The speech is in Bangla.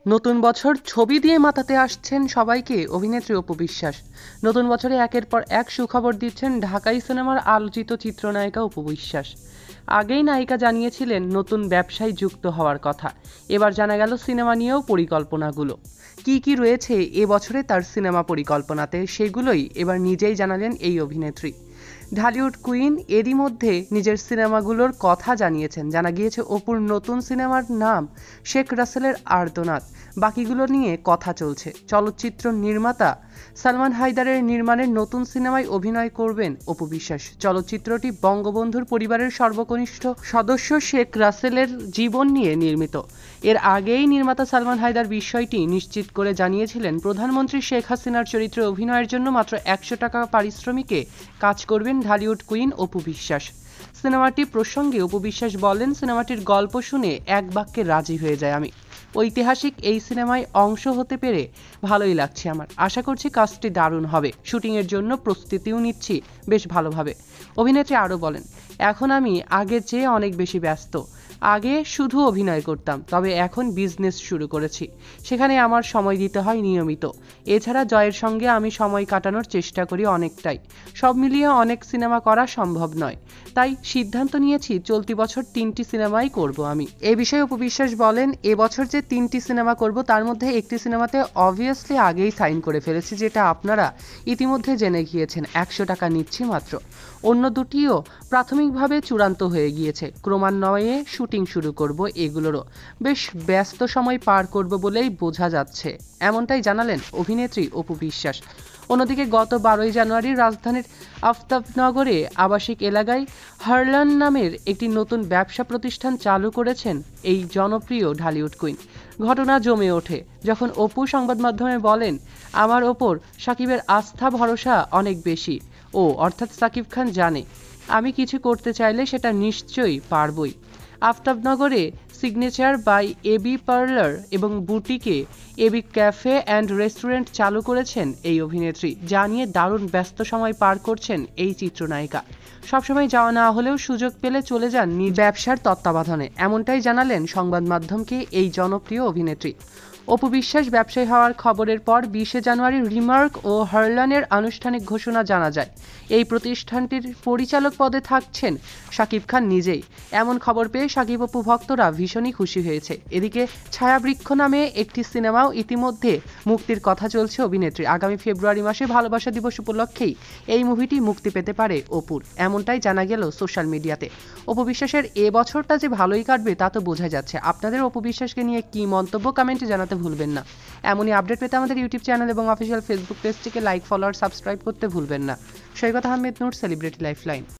নতুন বছর ছবি দিয়ে মাতাতে আসছেন সবাইকে অভিনেত্রী অপু বিশ্বাস। নতুন বছরে একের পর এক সুখবর দিচ্ছেন ঢাকাই সিনেমার আলোচিত চিত্রনায়িকা অপু বিশ্বাস। আগেই নায়িকা জানিয়েছিলেন নতুন ব্যবসায় যুক্ত হওয়ার কথা। এবার জানা গেল সিনেমা নিয়েও পরিকল্পনাগুলো কি রয়েছে এবছরে তার সিনেমা পরিকল্পনাতে, সেগুলোই এবার নিজেই জানালেন এই অভিনেত্রী। ঢালিউড কুইন এরই মধ্যে নিজের সিনেমাগুলোর কথা জানিয়েছেন। জানা গিয়েছে অপুর নতুন সিনেমার নাম শেখ রাসেলের আর্তনাদ। বাকিগুলো নিয়ে কথা চলছে। চলচ্চিত্র নির্মাতা সালমান হায়দারের নির্মাণের নতুন সিনেমায় অভিনয় করবেন অপু বিশ্বাস। চলচ্চিত্রটি বঙ্গবন্ধুর পরিবারের সর্বকনিষ্ঠ সদস্য শেখ রাসেলের জীবন নিয়ে নির্মিত। এর আগেই নির্মাতা সালমান হায়দার বিষয়টি নিশ্চিত করে জানিয়েছিলেন, প্রধানমন্ত্রী শেখ হাসিনার চরিত্রে অভিনয়ের জন্য মাত্র 100 টাকা পারিশ্রমিকে কাজ করবেন ঢালিউড কুইন অপু বিশ্বাস। সিনেমাটি প্রসঙ্গে অপু বিশ্বাস বলেন, সিনেমাটির গল্প শুনে এক বাক্যে রাজি হয়ে যায় আমি। ঐতিহাসিক এই সিনেমায় অংশ হতে পেরে ভালোই লাগছে আমার। আশা করছি কাজটি দারুণ হবে। শুটিংয়ের জন্য প্রস্তুতিও নিচ্ছি বেশ ভালোভাবে। অভিনেত্রী আরও বলেন, এখন আমি আগের চেয়ে অনেক বেশি ব্যস্ত। আগে শুধু অভিনয় করতাম, তবে এখন বিজনেস শুরু করেছি, সেখানে আমার সময় দিতে হয় নিয়মিত। এছাড়া জয়ের সঙ্গে আমি সময় কাটানোর চেষ্টা করি অনেকটাই। সব মিলিয়ে অনেক সিনেমা করা সম্ভব নয়, তাই সিদ্ধান্ত নিয়েছি চলতি বছর 3টি সিনেমাই করব আমি। এ বিষয়ে অপু বিশ্বাস বলেন, এবছর যে 3টি সিনেমা করব তার মধ্যে একটি সিনেমাতে অবভিয়াসলি আগেই সাইন করে ফেলেছি, যেটা আপনারা ইতিমধ্যে জেনে গিয়েছেন। 100 টাকা নিচ্ছি মাত্র। অন্য দুটিও প্রাথমিকভাবে চূড়ান্ত হয়ে গিয়েছে। ক্রমান্বয়ে শুটিং শুরু করব। এগুলোরও বেশ ব্যস্ত সময় পার করব বলেই বোঝা যাচ্ছে, এমনটাই জানালেন অভিনেত্রী অপু বিশ্বাস। অন্যদিকে গত 12ই জানুয়ারি রাজধানীর আফতাবনগরে আবাসিক এলাকায় হারলান নামের একটি নতুন ব্যবসা প্রতিষ্ঠান চালু করেছেন এই জনপ্রিয় ঢালিউড কুইন। ঘটনা জমে ওঠে যখন অপু সংবাদ মাধ্যমে বলেন, আমার ওপর সাকিবের আস্থা ভরসা অনেক বেশি। ও অর্থাৎ সাকিব খান জানে আমি কিছু করতে চাইলে সেটা নিশ্চয়ই পারবই। আফতাবনগরে সিগনেচার বাই এবি পার্লার এবং বুটিকে এবি ক্যাফে অ্যান্ড রেস্টুরেন্ট চালু করেছেন এই অভিনেত্রী, যা নিয়ে দারুণ ব্যস্ত সময় পার করছেন এই চিত্রনায়িকা। সবসময় যাওয়া না হলেও সুযোগ পেলে চলে যান নিজ ব্যবসার তত্ত্বাবধানে, এমনটাই জানালেন সংবাদ মাধ্যমকে এই জনপ্রিয় অভিনেত্রী। অপু বিশ্বাস ব্যবসায়ী হওয়ার খবরের পর 20শে জানুয়ারি রিমার্ক ও হারলানের আনুষ্ঠানিক ঘোষণা জানা যায়। এই প্রতিষ্ঠানটির পরিচালক পদে থাকছেন শাকিব খান নিজেই। এমন খবর পেয়ে শাকিব অপু ভক্তরা ভীষণই খুশি হয়েছে। এদিকে ছায়াবৃক্ষ নামে একটি সিনেমাও ইতিমধ্যে মুক্তির কথা চলছে অভিনেত্রী। আগামী ফেব্রুয়ারি মাসে ভালোবাসা দিবস উপলক্ষেই এই মুভিটি মুক্তি পেতে পারে অপুর, এমনটাই জানা গেল সোশ্যাল মিডিয়াতে। অপু বিশ্বাসের এবছরটা যে ভালোই কাটবে তা তো বোঝা যাচ্ছে। আপনাদের অপু বিশ্বাসকে নিয়ে কি মন্তব্য কমেন্টে জানাতে ভুলবেন না। এমনই আপডেট পেতে আমাদের ইউটিউব চ্যানেল এবং অফিসিয়াল ফেসবুক পেজটিকে লাইক, ফলো আর সাবস্ক্রাইব করতে ভুলবেন না। Saikat Ahmed Noor, celebrity lifeline.